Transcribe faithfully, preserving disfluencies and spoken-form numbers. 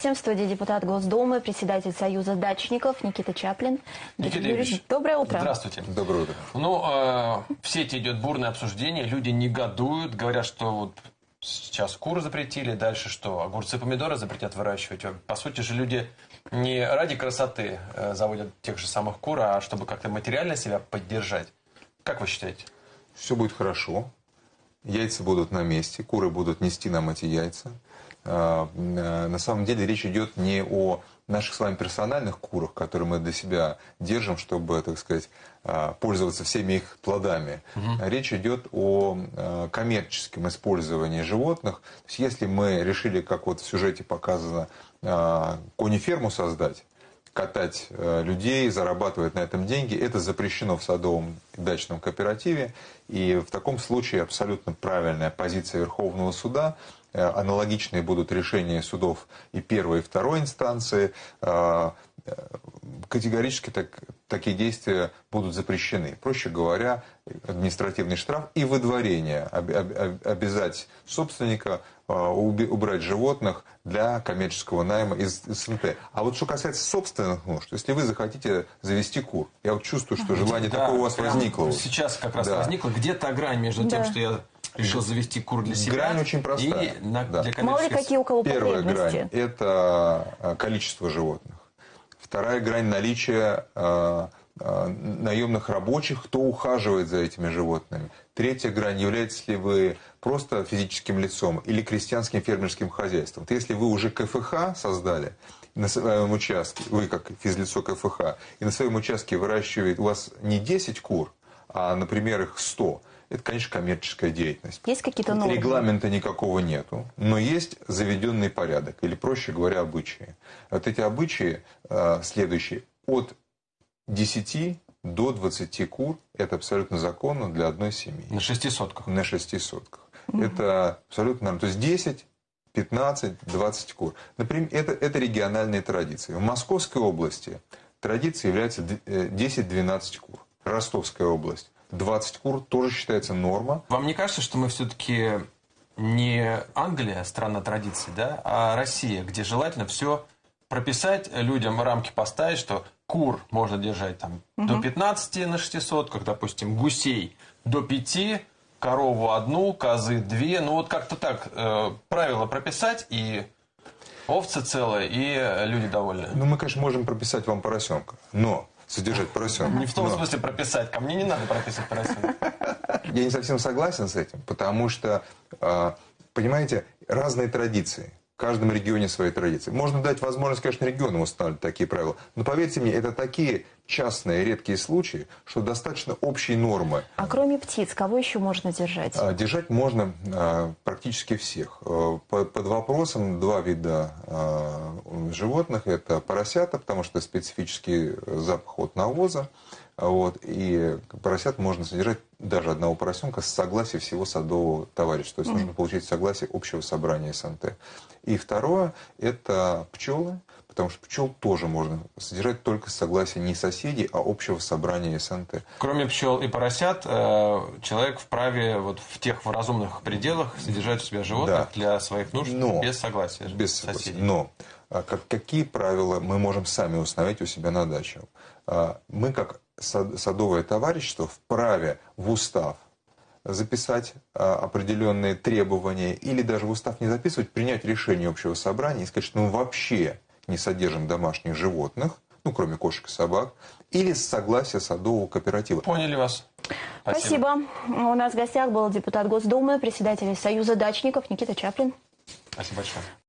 В студии депутат Госдумы, председатель Союза дачников Никита Чаплин. Никита Юрьевич, доброе утро. Здравствуйте. Доброе утро. Ну, э, в сети идет бурное обсуждение, люди негодуют, говорят, что вот сейчас куры запретили, дальше что, огурцы, помидоры запретят выращивать. По сути же люди не ради красоты э, заводят тех же самых кур, а чтобы как-то материально себя поддержать. Как вы считаете? Все будет хорошо. Яйца будут на месте, куры будут нести нам эти яйца. На самом деле речь идет не о наших с вами персональных курах, которые мы для себя держим, чтобы, так сказать, пользоваться всеми их плодами. Угу. Речь идет о коммерческом использовании животных. То есть, если мы решили, как вот в сюжете показано, кониферму создать, катать людей, зарабатывать на этом деньги, это запрещено в садовом и дачном кооперативе. И в таком случае абсолютно правильная позиция Верховного суда. Аналогичные будут решения судов и первой, и второй инстанции. Категорически так, такие действия будут запрещены. Проще говоря, административный штраф и выдворение. Обязать собственника убрать животных для коммерческого найма из СНТ. А вот что касается собственных нужд, если вы захотите завести кур, я вот чувствую, что желание да, такое у вас возникло. Сейчас как раз да. возникло. Где та грань между да. тем, что я решил завести кур для себя, грань очень простая. И на, да. для Мало ли какие у кого Первая потребности. грань – это количество животных. Вторая грань – наличие э, э, наемных рабочих, кто ухаживает за этими животными. Третья грань – являетесь ли вы просто физическим лицом или крестьянским фермерским хозяйством. То если вы уже КФХ создали на своем участке, вы как физлицо КФХ, и на своем участке выращивает у вас не десять кур, а, например, их сто, это, конечно, коммерческая деятельность. Есть какие-то нормы? Регламента никакого нету, но есть заведенный порядок, или, проще говоря, обычаи. Вот эти обычаи э, следующие. От десяти до двадцати кур – это абсолютно законно для одной семьи. На шести сотках? На шести сотках. Mm-hmm. Это абсолютно нормально. То есть десять, пятнадцать, двадцать кур. Например, это, это региональные традиции. В Московской области традицией является десять-двенадцать кур. Ростовская область. двадцать кур тоже считается норма. Вам не кажется, что мы все-таки не Англия, страна традиций, да, а Россия, где желательно все прописать, людям рамки поставить, что кур можно держать там угу. до пятнадцати на шести сотках, допустим, гусей до пяти, корову одну, козы две. Ну вот как-то так э, правила прописать, и овцы целые, и люди довольны. Ну мы, конечно, можем прописать вам поросенка, но... содержать поросенка. Не в том Но... смысле прописать. Ко мне не надо прописывать поросенка. Я не совсем согласен с этим, потому что, понимаете, разные традиции. В каждом регионе свои традиции. Можно дать возможность, конечно, регионам устанавливать такие правила. Но поверьте мне, это такие частные, редкие случаи, что достаточно общей нормы. А кроме птиц, кого еще можно держать? Держать можно а, практически всех. Под, под вопросом два вида а, животных. Это поросята, потому что специфический запах от навоза. Вот, и поросят можно содержать, даже одного поросенка, с согласия всего садового товарища. То есть mm. нужно получить согласие общего собрания СНТ. И второе – это пчелы, потому что пчел тоже можно содержать только с согласия не соседей, а общего собрания СНТ. Кроме пчел и поросят, человек вправе вот в тех разумных пределах содержать у себя животных да. для своих нужд но, без согласия без соседей. Согласия. Но как, какие правила мы можем сами установить у себя на даче? Мы, как садовое товарищество, вправе в устав записать определенные требования или даже в устав не записывать, принять решение общего собрания и сказать, что мы вообще не содержим домашних животных, ну, кроме кошек и собак, или с согласия садового кооператива. Поняли вас. Спасибо. Спасибо. У нас в гостях был депутат Госдумы, председатель Союза дачников Никита Чаплин. Спасибо большое.